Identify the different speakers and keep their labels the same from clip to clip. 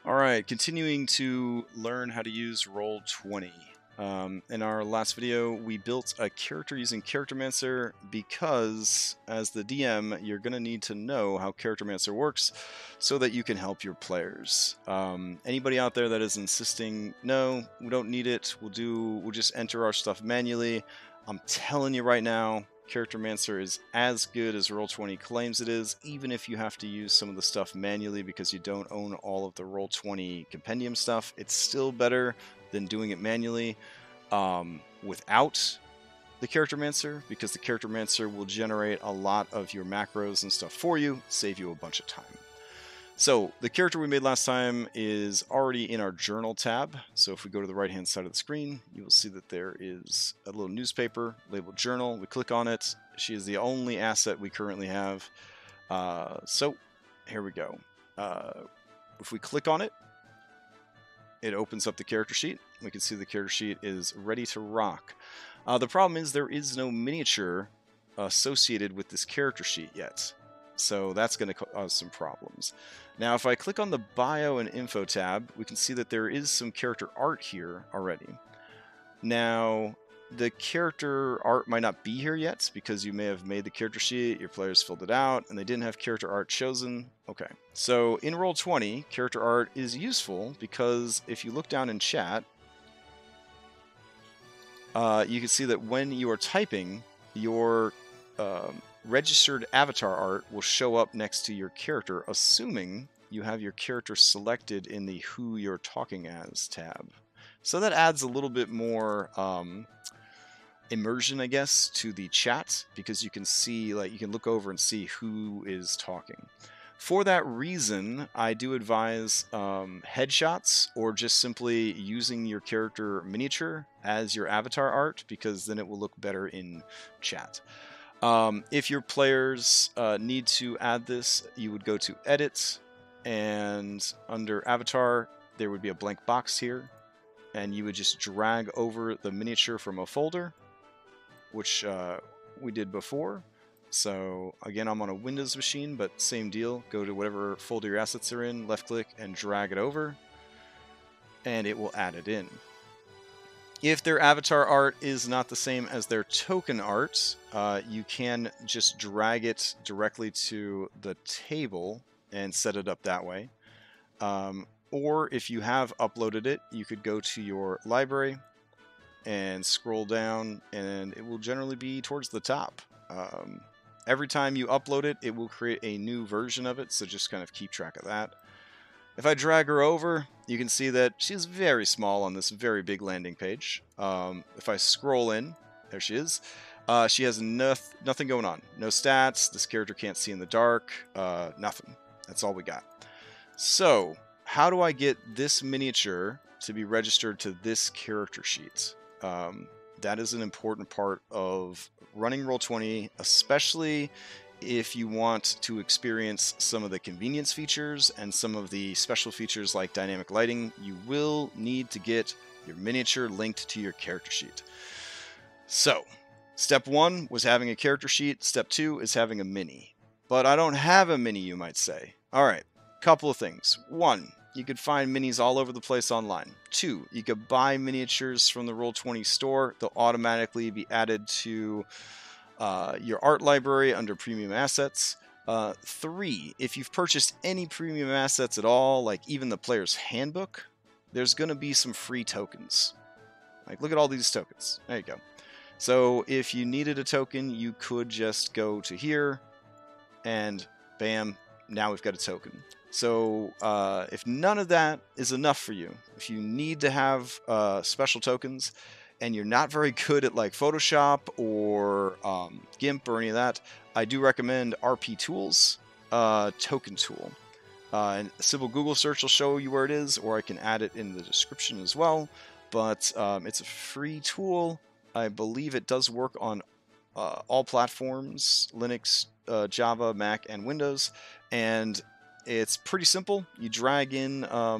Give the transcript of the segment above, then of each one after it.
Speaker 1: Alright, continuing to learn how to use Roll20. In our last video, we built a character using Charactermancer because, as the DM, you're going to need to know how Charactermancer works so that you can help your players. Anybody out there that is insisting, no, we don't need it, we'll just enter our stuff manually, I'm telling you right now, Charactermancer is as good as Roll20 claims it is, even if you have to use some of the stuff manually because you don't own all of the Roll20 compendium stuff. It's still better than doing it manually without the Charactermancer, because the Charactermancer will generate a lot of your macros and stuff for you, save you a bunch of time. So the character we made last time is already in our journal tab. So if we go to the right hand side of the screen, you will see that there is a little newspaper labeled journal. We click on it. She is the only asset we currently have. So here we go. If we click on it, it opens up the character sheet. We can see the character sheet is ready to rock. The problem is there is no miniature associated with this character sheet yet. So that's going to cause some problems. Now, if I click on the Bio and Info tab, we can see that there is some character art here already. Now, the character art might not be here yet because you may have made the character sheet, your players filled it out, and they didn't have character art chosen. Okay, so in Roll20, character art is useful because if you look down in chat, you can see that when you are typing, your registered avatar art will show up next to your character, assuming you have your character selected in the Who You're Talking As tab. So that adds a little bit more immersion, I guess, to the chat, because you can see, like, you can look over and see who is talking. For that reason, I do advise headshots or just simply using your character miniature as your avatar art, because then it will look better in chat. If your players need to add this, you would go to Edit, and under Avatar, there would be a blank box here, and you would just drag over the miniature from a folder, which we did before. So again, I'm on a Windows machine, but same deal. Go to whatever folder your assets are in, left-click, and drag it over, and it will add it in. If their avatar art is not the same as their token art, you can just drag it directly to the table and set it up that way. Or if you have uploaded it, you could go to your library and scroll down, and it will generally be towards the top. Every time you upload it, it will create a new version of it, so just kind of keep track of that. If I drag her over, you can see that she's very small on this very big landing page. If I scroll in, there she is. She has nothing going on. No stats, this character can't see in the dark, nothing. That's all we got. So, how do I get this miniature to be registered to this character sheet? That is an important part of running Roll20, especially if you want to experience some of the convenience features and some of the special features like dynamic lighting. You will need to get your miniature linked to your character sheet. So, step 1 was having a character sheet. Step 2 is having a mini. But I don't have a mini, you might say. Alright, couple of things. 1, you could find minis all over the place online. 2, you could buy miniatures from the Roll20 store. They'll automatically be added to your art library under premium assets. 3, if you've purchased any premium assets at all, like even the player's handbook, there's going to be some free tokens. Like, look at all these tokens. There you go. So if you needed a token, you could just go to here, and bam, now we've got a token. So if none of that is enough for you, if you need to have special tokens, and you're not very good at like Photoshop or GIMP or any of that, I do recommend RP Tools Token Tool. And a simple Google search will show you where it is, or I can add it in the description as well. But it's a free tool. I believe it does work on all platforms, Linux, Java, Mac, and Windows. And it's pretty simple. You drag in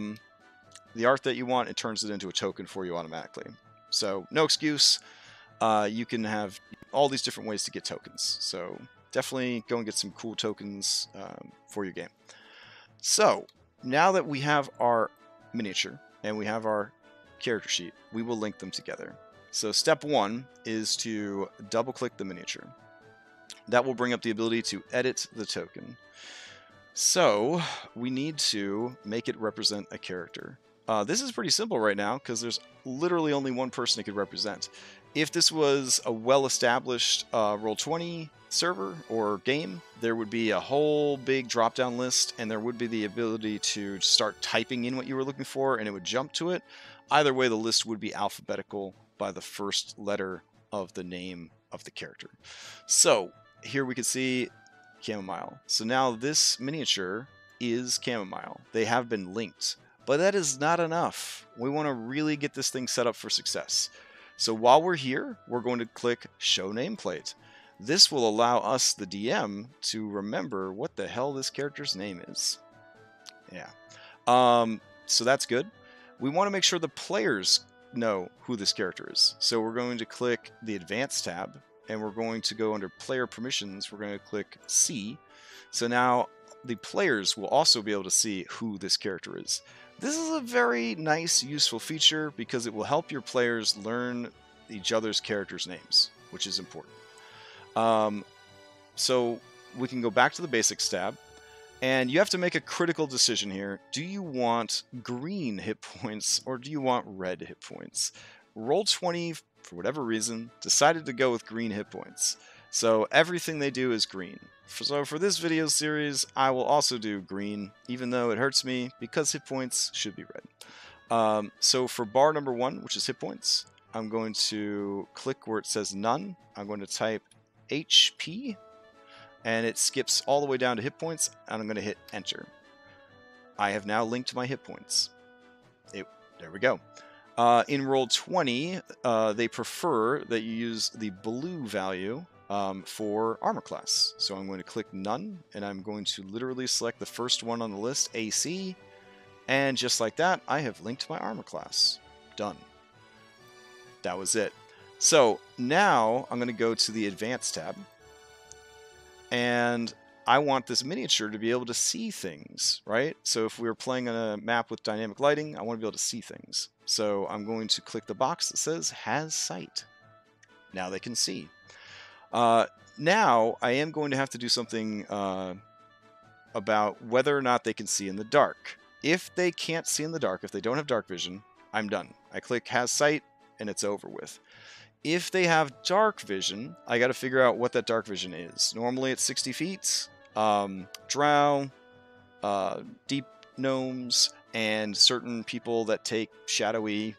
Speaker 1: the art that you want, it turns it into a token for you automatically. So no excuse. You can have all these different ways to get tokens. So definitely go and get some cool tokens for your game. So now that we have our miniature and we have our character sheet, we will link them together. So step 1 is to double click the miniature. That will bring up the ability to edit the token. So we need to make it represent a character. This is pretty simple right now because there's literally only one person it could represent. If this was a well-established Roll20 server or game, there would be a whole big drop-down list, and there would be the ability to start typing in what you were looking for, and it would jump to it. Either way, the list would be alphabetical by the first letter of the name of the character. So here we can see Chamomile. So now this miniature is Chamomile. They have been linked. But that is not enough. We want to really get this thing set up for success. So while we're here, we're going to click Show Nameplate. This will allow us, the DM, to remember what the hell this character's name is. Yeah. So that's good. We want to make sure the players know who this character is. So we're going to click the Advanced tab, and we're going to go under Player Permissions. We're going to click See. So now the players will also be able to see who this character is. This is a very nice, useful feature because it will help your players learn each other's characters' names, which is important. So we can go back to the Basics tab, and you have to make a critical decision here. Do you want green hit points or do you want red hit points? Roll20, for whatever reason, decided to go with green hit points. So everything they do is green. So for this video series, I will also do green, even though it hurts me, because hit points should be red. So for bar number 1, which is hit points, I'm going to click where it says none. I'm going to type HP, and it skips all the way down to hit points, and I'm going to hit enter. I have now linked my hit points. There we go. In Roll20, they prefer that you use the blue value for armor class. So I'm going to click none, and I'm going to literally select the first one on the list, AC, and just like that, I have linked my armor class. Done. That was it. So now I'm going to go to the Advanced tab, and I want this miniature to be able to see things, right? So if we were playing on a map with dynamic lighting, I want to be able to see things. So I'm going to click the box that says Has Sight. Now they can see. Now I am going to have to do something about whether or not they can see in the dark. If they can't see in the dark, if they don't have dark vision, I'm done. I click Has Sight, and it's over with. If they have dark vision, I got to figure out what that dark vision is. Normally it's 60 feet. Drow, deep gnomes, and certain people that take shadowy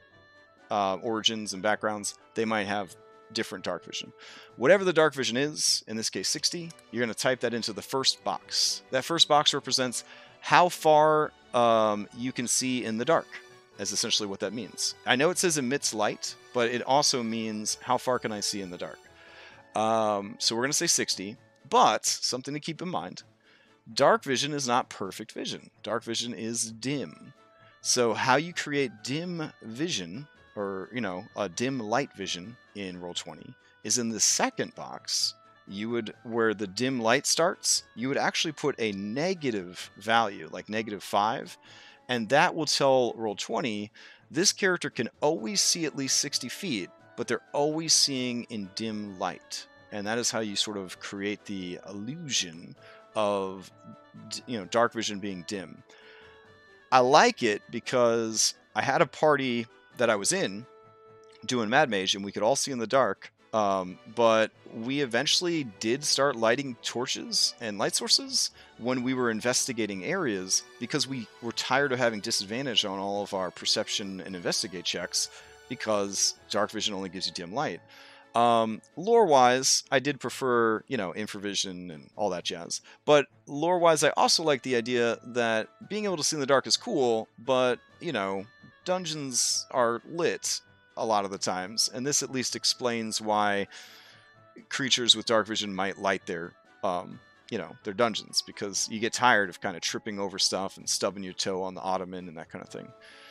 Speaker 1: origins and backgrounds, they might have different dark vision. Whatever the dark vision is, in this case 60, you're going to type that into the first box. That first box represents how far you can see in the dark. Is essentially what that means. I know it says emits light, but it also means how far can I see in the dark. So we're going to say 60, but something to keep in mind, dark vision is not perfect vision. Dark vision is dim. So how you create dim vision, or a dim light vision in Roll20 is in the second box. You would, where the dim light starts, you would actually put a negative value, like -5, and that will tell Roll20 this character can always see at least 60 feet, but they're always seeing in dim light. And that is how you sort of create the illusion of dark vision being dim. I like it because I had a party that I was in doing Mad Mage, and we could all see in the dark. But we eventually did start lighting torches and light sources when we were investigating areas because we were tired of having disadvantage on all of our perception and investigate checks because dark vision only gives you dim light. Lore-wise, I did prefer, infravision and all that jazz. But lore-wise, I also like the idea that being able to see in the dark is cool, but, dungeons are lit a lot of the times, and this at least explains why creatures with dark vision might light their their dungeons, because you get tired of kind of tripping over stuff and stubbing your toe on the ottoman and that kind of thing.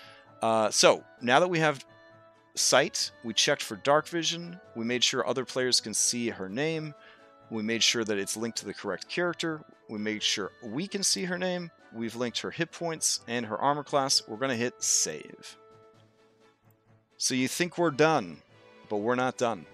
Speaker 1: So now that we have sight, we checked for dark vision, we made sure other players can see her name, We made sure that it's linked to the correct character. We made sure we can see her name. We've linked her hit points and her armor class. We're going to hit save. So you think we're done, but we're not done.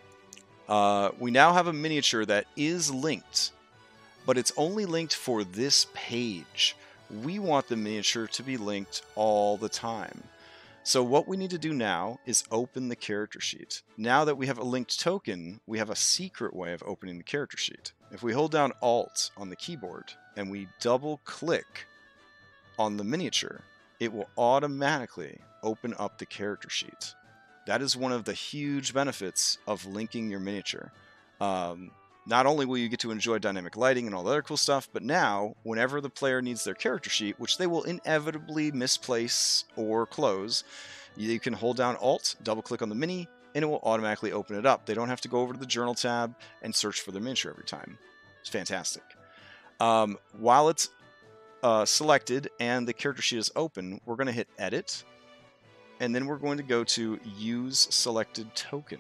Speaker 1: We now have a miniature that is linked, but it's only linked for this page. We want the miniature to be linked all the time. So what we need to do now is open the character sheet. Now that we have a linked token, we have a secret way of opening the character sheet. If we hold down Alt on the keyboard and we double click on the miniature, it will automatically open up the character sheet. That is one of the huge benefits of linking your miniature. Not only will you get to enjoy dynamic lighting and all the other cool stuff, but now, whenever the player needs their character sheet, which they will inevitably misplace or close, you can hold down Alt, double-click on the mini, and it will automatically open it up. They don't have to go over to the Journal tab and search for their miniature every time. It's fantastic. While it's selected and the character sheet is open, we're going to hit Edit, and then we're going to go to Use Selected Token.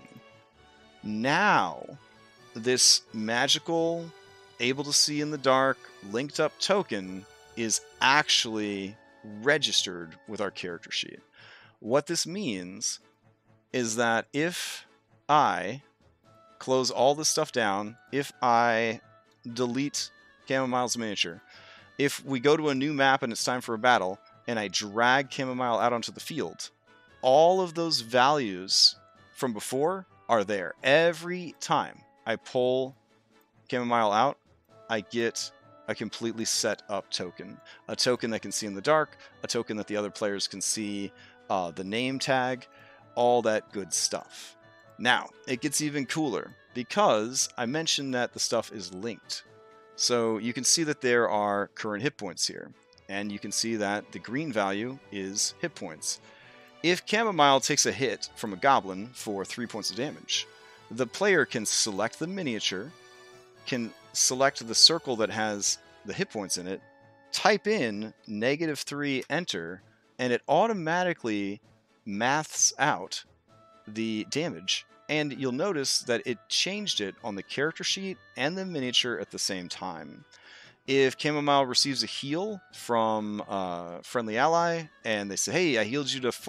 Speaker 1: Now, this magical, able to see in the dark, linked up token is actually registered with our character sheet. What this means is that if I close all this stuff down, if I delete Chamomile's miniature, if we go to a new map and it's time for a battle, and I drag Chamomile out onto the field, all of those values from before are there. Every time I pull Chamomile out, I get a completely set up token. A token that can see in the dark, a token that the other players can see the name tag, all that good stuff. Now, it gets even cooler because I mentioned that the stuff is linked. So you can see that there are current hit points here, and you can see that the green value is hit points. If Chamomile takes a hit from a goblin for 3 points of damage, the player can select the miniature, can select the circle that has the hit points in it, type in -3, enter, and it automatically maths out the damage. And you'll notice that it changed it on the character sheet and the miniature at the same time. If Chamomile receives a heal from a friendly ally, and they say, hey, I healed you to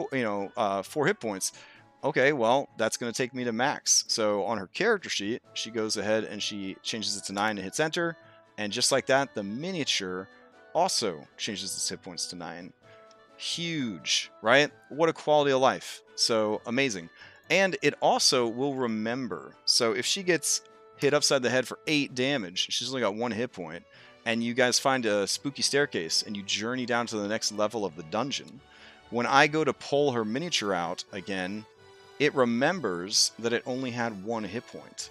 Speaker 1: 4 hit points, okay, well, that's going to take me to max. So on her character sheet, she goes ahead and she changes it to 9 and hits enter. And just like that, the miniature also changes its hit points to 9. Huge, right? What a quality of life. So amazing. And it also will remember. So if she gets hit upside the head for 8 damage, she's only got 1 hit point, and you guys find a spooky staircase and you journey down to the next level of the dungeon, when I go to pull her miniature out again, it remembers that it only had 1 hit point.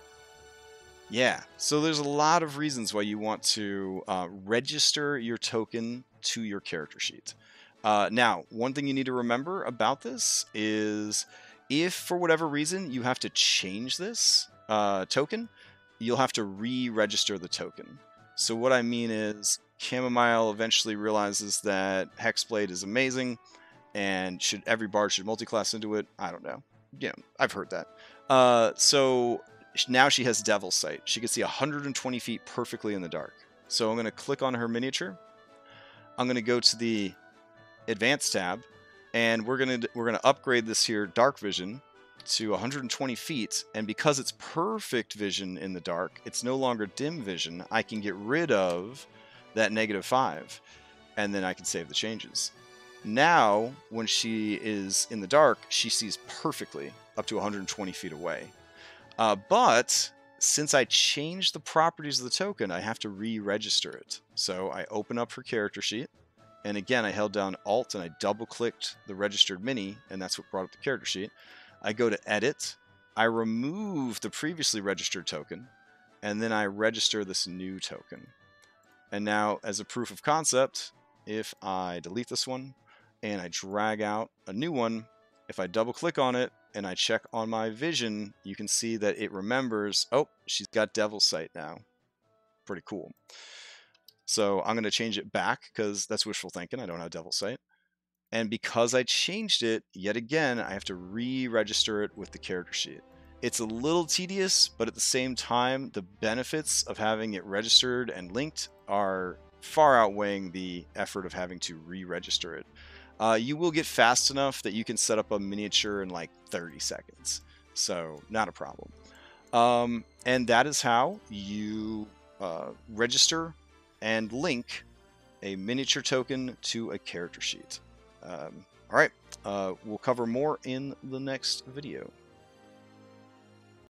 Speaker 1: Yeah, so there's a lot of reasons why you want to register your token to your character sheet. Now, one thing you need to remember about this is if for whatever reason you have to change this token, you'll have to re-register the token. So what I mean is Chamomile eventually realizes that Hexblade is amazing and every bard should multi-class into it. I don't know. Yeah, I've heard that. So now she has Devil's Sight. She can see 120 feet perfectly in the dark. So I'm going to click on her miniature. I'm going to go to the Advanced tab, and we're going to upgrade this here Dark Vision to 120 feet. And because it's perfect vision in the dark, it's no longer dim vision. I can get rid of that -5, and then I can save the changes. Now, when she is in the dark, she sees perfectly up to 120 feet away. But since I changed the properties of the token, I have to re-register it. So I open up her character sheet, and again, I held down Alt and I double-clicked the registered mini, and that's what brought up the character sheet. I go to Edit, I remove the previously registered token, and then I register this new token. And now, as a proof of concept, if I delete this one, and I drag out a new one, if I double click on it and I check on my vision, you can see that it remembers, oh, she's got Devil's Sight now. Pretty cool. So I'm going to change it back because that's wishful thinking. I don't have Devil's Sight. And because I changed it, yet again, I have to re-register it with the character sheet. It's a little tedious, but at the same time, the benefits of having it registered and linked are far outweighing the effort of having to re-register it. You will get fast enough that you can set up a miniature in like 30 seconds. So not a problem. And that is how you register and link a miniature token to a character sheet. All right, we'll cover more in the next video.